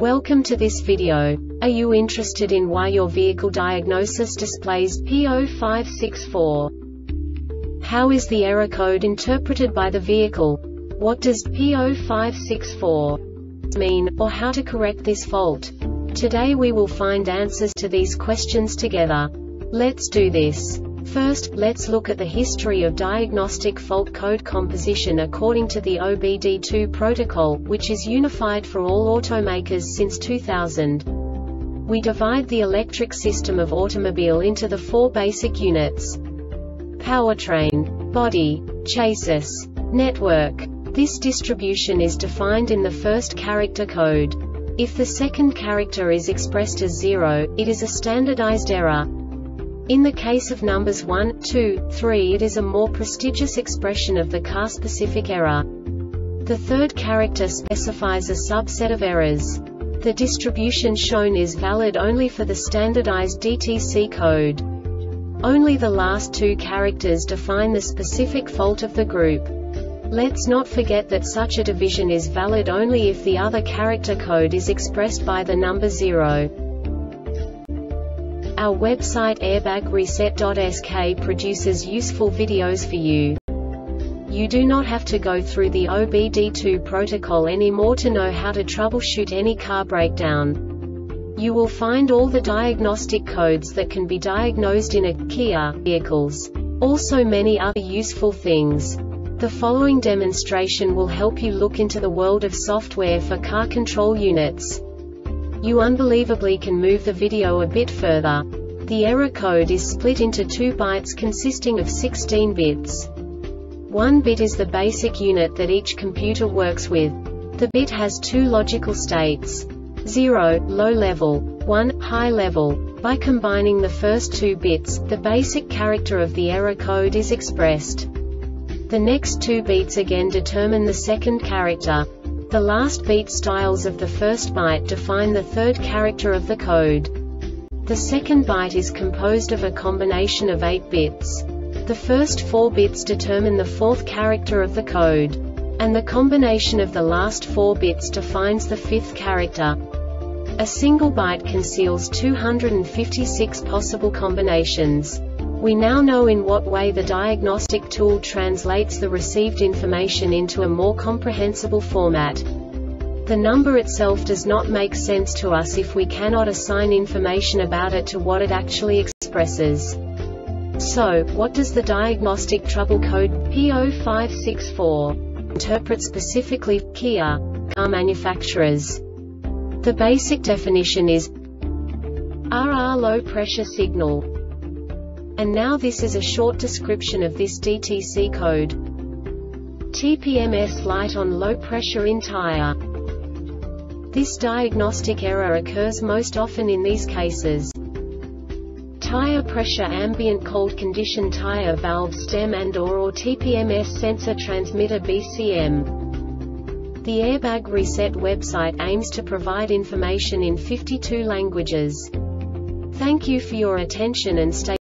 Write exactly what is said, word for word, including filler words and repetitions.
Welcome to this video. Are you interested in why your vehicle diagnosis displays P zero five six four? How is the error code interpreted by the vehicle? What does P zero five six four mean, or how to correct this fault? Today we will find answers to these questions together. Let's do this. First, let's look at the history of diagnostic fault code composition according to the O B D two protocol, which is unified for all automakers since two thousand. We divide the electric system of automobile into the four basic units: powertrain, body, chassis, network. This distribution is defined in the first character code. If the second character is expressed as zero, it is a standardized error. In the case of numbers one, two, three, it is a more prestigious expression of the car-specific error. The third character specifies a subset of errors. The distribution shown is valid only for the standardized D T C code. Only the last two characters define the specific fault of the group. Let's not forget that such a division is valid only if the other character code is expressed by the number zero. Our website airbag reset dot S K produces useful videos for you. You do not have to go through the O B D two protocol anymore to know how to troubleshoot any car breakdown. You will find all the diagnostic codes that can be diagnosed in a Kia vehicles. Also many other useful things. The following demonstration will help you look into the world of software for car control units. You unbelievably can move the video a bit further. The error code is split into two bytes consisting of sixteen bits. One bit is the basic unit that each computer works with. The bit has two logical states: zero, low level, one, high level. By combining the first two bits, the basic character of the error code is expressed. The next two beats again determine the second character. The last beat styles of the first byte define the third character of the code. The second byte is composed of a combination of eight bits. The first four bits determine the fourth character of the code. And the combination of the last four bits defines the fifth character. A single byte conceals two hundred fifty-six possible combinations. We now know in what way the diagnostic tool translates the received information into a more comprehensible format. The number itself does not make sense to us if we cannot assign information about it to what it actually expresses. So, what does the diagnostic trouble code P zero five six four interpret specifically for Kia car manufacturers? The basic definition is R R low pressure signal. And now this is a short description of this D T C code. T P M S light on low pressure in tire. This diagnostic error occurs most often in these cases: tire pressure, ambient cold condition, tire valve stem and or, or T P M S sensor transmitter B C M. The Airbag Reset website aims to provide information in fifty-two languages. Thank you for your attention and stay